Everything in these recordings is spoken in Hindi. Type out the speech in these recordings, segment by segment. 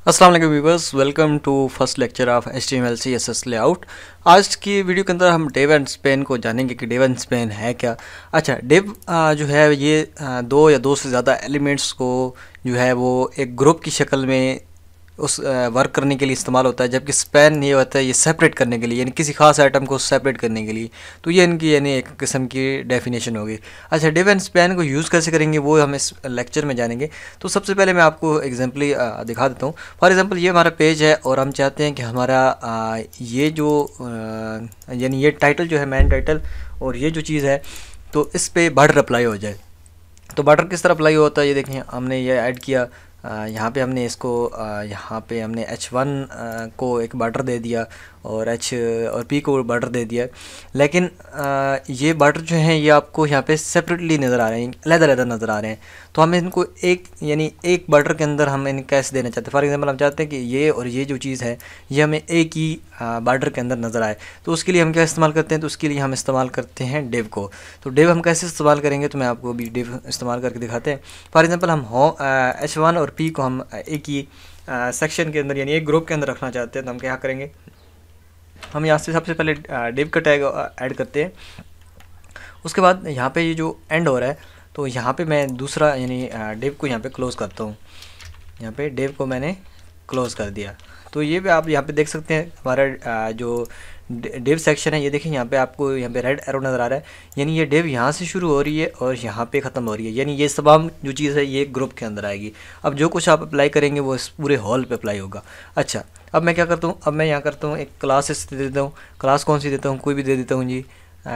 अस्सलाम वालेकुम viewers, welcome to first lecture of HTML CSS layout. आज की वीडियो के अंदर हम डेव एंड स्पेन को जानेंगे कि डेव एंड स्पेन है क्या। अच्छा, डेव जो है ये दो या दो से ज़्यादा एलिमेंट्स को जो है वो एक ग्रुप की शक्ल में उस वर्क करने के लिए इस्तेमाल होता है, जबकि स्पैन ये होता है ये सेपरेट करने के लिए, यानी किसी खास आइटम को सेपरेट करने के लिए। तो ये इनकी यानी एक किस्म की डेफिनेशन होगी। अच्छा, डिव एंड स्पैन को यूज़ कैसे करेंगे वो हम इस लेक्चर में जानेंगे। तो सबसे पहले मैं आपको एग्जाम्पली दिखा देता हूँ। फॉर एग्जांपल ये हमारा पेज है और हम चाहते हैं कि हमारा ये जो यानी ये टाइटल जो है मेन टाइटल और ये जो चीज़ है तो इस पर बॉर्डर अप्लाई हो जाए। तो बॉर्डर किस तरह अप्लाई होता है ये देखें, हमने ये ऐड किया। यहाँ पे हमने इसको यहाँ पे हमने H1 को एक बॉर्डर दे दिया और H और P को बॉर्डर दे दिया। लेकिन ये बॉर्डर जो हैं ये आपको यहाँ पे सेपरेटली नज़र आ रहे हैं, अलग-अलग नज़र आ रहे हैं। तो हमें इनको एक यानी एक बॉर्डर के अंदर हम इन्हें कैसे देना चाहते हैं। फॉर एग्जांपल हम चाहते हैं कि ये और ये जो चीज़ है ये हमें एक ही बॉर्डर के अंदर नज़र आए। तो उसके लिए हम क्या इस्तेमाल करते हैं, तो उसके लिए हम इस्तेमाल करते हैं डिव को। तो डिव हम कैसे इस्तेमाल करेंगे तो मैं आपको अभी डिव इस्तेमाल करके दिखाते हैं। फॉर एग्जांपल हम H1 और P को हम एक ही सेक्शन के अंदर यानी एक ग्रुप के अंदर रखना चाहते हैं। तो हम क्या करेंगे, हम यहाँ से सबसे पहले डिव का टैग ऐड करते हैं। उसके बाद यहाँ पे ये जो एंड हो रहा है तो यहाँ पे मैं दूसरा यानी डिव को यहाँ पे क्लोज़ करता हूँ। यहाँ पे डिव को मैंने क्लोज़ कर दिया। तो ये भी आप यहाँ पे देख सकते हैं हमारा जो डिव सेक्शन है, ये देखिए यहाँ पे आपको यहाँ पे रेड एरो नज़र आ रहा है, यानी ये डिव यहाँ से शुरू हो रही है और यहाँ पे ख़त्म हो रही है, यानी ये तमाम जो चीज़ है ये ग्रुप के अंदर आएगी। अब जो कुछ आप अप्लाई करेंगे वो इस पूरे हॉल पे अप्लाई होगा। अच्छा, अब मैं क्या करता हूँ, अब मैं यहाँ करता हूँ एक क्लास दे देता हूँ। क्लास कौन सी देता हूँ, कोई भी दे देता हूँ जी,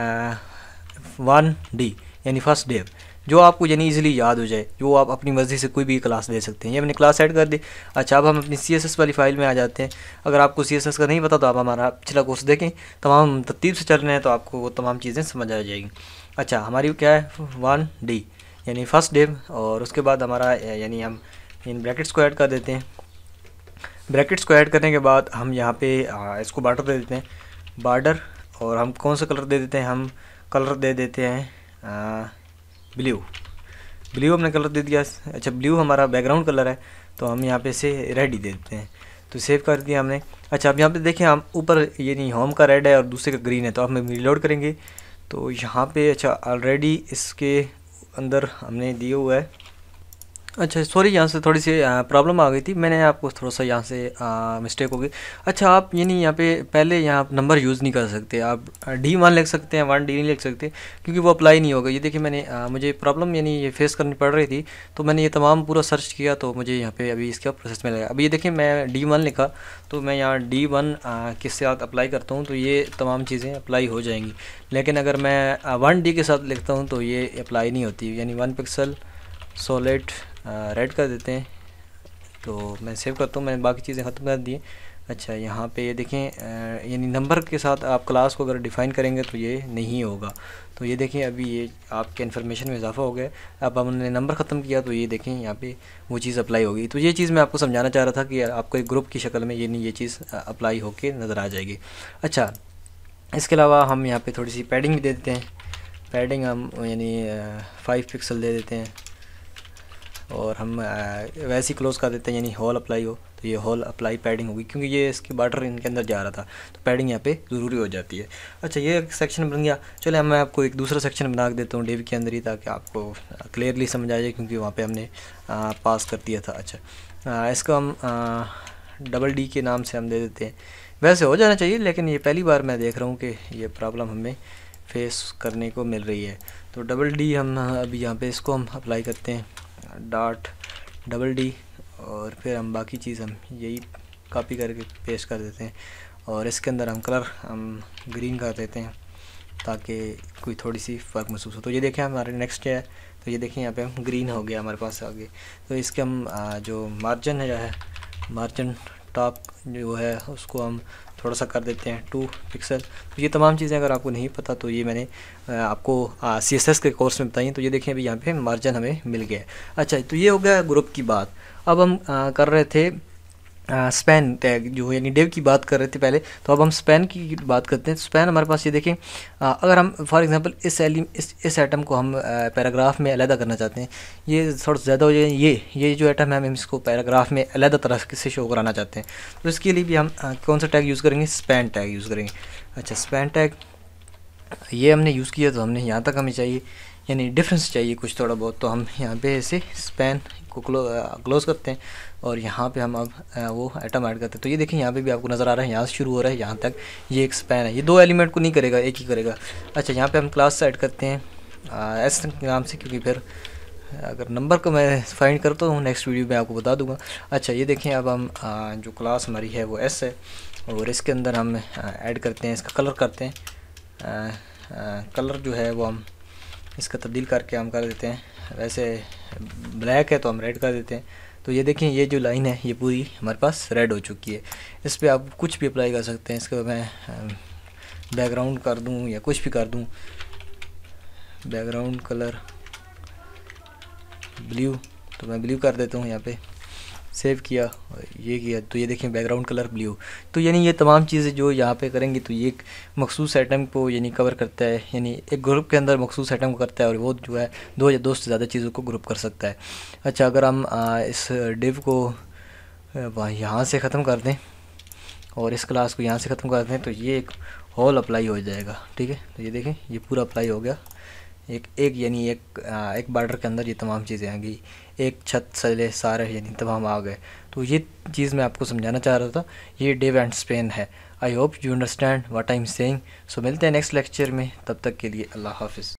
1D यानी फर्स्ट डिव, जो आपको यानी इजीली याद हो जाए, जो आप अपनी मर्ज़ी से कोई भी क्लास दे सकते हैं। ये मैंने क्लास ऐड कर दी। अच्छा, अब हम अपनी CSS वाली फ़ाइल में आ जाते हैं। अगर आपको CSS का नहीं पता तो आप हमारा पिछला कोर्स देखें, तमाम तरतीब से चल रहे हैं तो आपको वो तमाम चीज़ें समझ आ जाएगी। अच्छा, हमारी क्या है 1D यानी फर्स्ट डिव, और उसके बाद हमारा यानी हम इन ब्रैकेट्स को ऐड कर देते हैं। ब्रैकेट्स को ऐड करने के बाद हम यहाँ पे इसको बॉर्डर दे देते हैं, बॉर्डर, और हम कौन सा कलर दे देते हैं, हम कलर दे देते हैं ब्लू। ब्लू हमने कलर दे दिया। अच्छा, ब्लू हमारा बैकग्राउंड कलर है तो हम यहाँ पे से रेड ही दे देते हैं। तो सेव कर दिया हमने। अच्छा, अब यहाँ पे देखें हम ऊपर ये नहीं होम का रेड है और दूसरे का ग्रीन है, तो हम रीलोड करेंगे तो यहाँ पे अच्छा ऑलरेडी इसके अंदर हमने दिया हुआ है। अच्छा सॉरी, यहाँ से थोड़ी सी प्रॉब्लम आ गई थी, मैंने आपको थोड़ा सा यहाँ से मिस्टेक हो गई। अच्छा, आप ये नहीं यहाँ पे पहले यहाँ आप नंबर यूज़ नहीं कर सकते, आप D1 लिख सकते हैं, 1D नहीं लिख सकते क्योंकि वो अप्लाई नहीं होगा। ये देखिए मैंने मुझे प्रॉब्लम यानी ये फेस करनी पड़ रही थी, तो मैंने ये तमाम पूरा सर्च किया तो मुझे यहाँ पे अभी इसका प्रोसेस में लगा। अभी ये देखिए मैं D1 लिखा तो मैं यहाँ D1 के साथ अप्लाई करता हूँ तो ये तमाम चीज़ें अप्लाई हो जाएंगी। लेकिन अगर मैं 1D के साथ लिखता हूँ तो ये अप्लाई नहीं होती, यानी 1 पिक्सल सॉलिड रेड कर देते हैं। तो मैं सेव करता हूँ, मैंने बाकी चीज़ें ख़त्म कर दी हैं। अच्छा, यहाँ पे ये देखें यानी नंबर के साथ आप क्लास को अगर डिफ़ाइन करेंगे तो ये नहीं होगा। तो ये देखें अभी ये आपके इन्फॉर्मेशन में इजाफा हो गया। अब हमने नंबर ख़त्म किया तो ये देखें यहाँ पे वो चीज़ अप्लाई होगी। तो ये चीज़ मैं आपको समझाना चाह रहा था कि आपको एक ग्रुप की शक्ल में ये नहीं ये चीज़ अप्लाई होके नज़र आ जाएगी। अच्छा, इसके अलावा हम यहाँ पर थोड़ी सी पैडिंग भी दे देते हैं। पैडिंग हम यानी 5 पिक्सल दे देते हैं और हम वैसे ही क्लोज़ कर देते हैं, यानी हॉल अप्लाई हो तो ये हॉल अप्लाई पैडिंग होगी क्योंकि ये इसकी बॉर्डर इनके अंदर जा रहा था तो पैडिंग यहाँ पे ज़रूरी हो जाती है। अच्छा, ये एक सेक्शन बन गया। चले मैं आपको एक दूसरा सेक्शन बना देता हूँ डिव के अंदर ही, ताकि आपको क्लियरली समझ आ जाए क्योंकि वहाँ पे हमने पास कर दिया था। अच्छा, इसको हम D के नाम से हम दे देते हैं। वैसे हो जाना चाहिए लेकिन ये पहली बार मैं देख रहा हूँ कि ये प्रॉब्लम हमें फेस करने को मिल रही है। तो D हम अभी यहाँ पे इसको हम अप्लाई करते हैं .D, और फिर हम बाकी चीज़ हम यही कॉपी करके पेस्ट कर देते हैं और इसके अंदर हम कलर हम ग्रीन कर देते हैं ताकि कोई थोड़ी सी फ़र्क महसूस हो। तो ये देखें हमारे नेक्स्ट है, तो ये देखें यहाँ पे हम ग्रीन हो गया हमारे पास आगे। तो इसके हम जो मार्जिन है मार्जिन टॉप जो है उसको हम थोड़ा सा कर देते हैं 2 पिक्सल। तो ये तमाम चीज़ें अगर आपको नहीं पता तो ये मैंने आपको CSS के कोर्स में बताई। तो ये देखें अभी यहाँ पे मार्जिन हमें मिल गया है। अच्छा, तो ये हो गया ग्रुप की बात। अब हम कर रहे थे स्पैन टैग जो यानी डिव की बात कर रहे थे पहले, तो अब हम स्पैन की बात करते हैं। स्पैन हमारे पास ये देखें, अगर हम फॉर एग्जांपल इस आइटम को हम पैराग्राफ में अलहदा करना चाहते हैं, ये थोड़ा ज़्यादा हो जाए, ये जो आइटम है हम इसको पैराग्राफ में अलहदा तरह से शो कराना चाहते हैं, तो इसके लिए भी हम कौन सा टैग यूज़ करेंगे, स्पैन टैग यूज़ करेंगे। अच्छा, स्पैन टैग ये हमने यूज़ किया, तो हमने यहाँ तक हमें चाहिए यानी डिफरेंस चाहिए कुछ थोड़ा बहुत, तो हम यहाँ पे ऐसे स्पैन को क्लोज़ करते हैं और यहाँ पे हम अब वो आइटम ऐड करते हैं। तो ये देखें यहाँ पे भी आपको नज़र आ रहा है, यहाँ से शुरू हो रहा है, यहाँ तक ये एक स्पैन है, ये 2 एलिमेंट को नहीं करेगा, एक ही करेगा। अच्छा, यहाँ पे हम क्लास ऐड करते हैं एस नाम से, क्योंकि फिर अगर नंबर को मैं फाइंड करता हूँ नेक्स्ट वीडियो में आपको बता दूँगा। अच्छा, ये देखें अब हम जो क्लास हमारी है वो एस है, और इसके अंदर हम ऐड करते हैं, इसका कलर करते हैं, कलर जो है वो हम इसका तब्दील करके हम कर देते हैं, वैसे ब्लैक है तो हम रेड कर देते हैं। तो ये देखें ये जो लाइन है ये पूरी हमारे पास रेड हो चुकी है। इस पर आप कुछ भी अप्लाई कर सकते हैं, इसका मैं बैकग्राउंड कर दूं या कुछ भी कर दूं, बैकग्राउंड कलर ब्लू, तो मैं ब्लू कर देता हूँ, यहाँ पे सेव किया और ये किया, तो ये देखें बैकग्राउंड कलर ब्लू। तो यानी ये तमाम चीज़ें जो यहाँ पे करेंगे तो ये एक मखसूस आइटम को यानी कवर करता है, यानी एक ग्रुप के अंदर मखसूस आइटम को करता है, और वो जो है 2 या 2 से ज़्यादा चीज़ों को ग्रुप कर सकता है। अच्छा, अगर हम इस डिव को यहाँ से ख़त्म कर दें और इस क्लास को यहाँ से ख़त्म कर दें, तो ये एक होल अप्लाई हो जाएगा, ठीक है। तो ये देखें ये पूरा अप्लाई हो गया, एक यानी एक बॉर्डर के अंदर ये तमाम चीज़ें आ गई, एक छत सले सारे यानी तमाम आ गए। तो ये चीज़ मैं आपको समझाना चाह रहा था, ये डिव एंड स्पैन है। I hope you understand what I am saying. So मिलते हैं नेक्स्ट लेक्चर में, तब तक के लिए अल्लाह हाफिज़।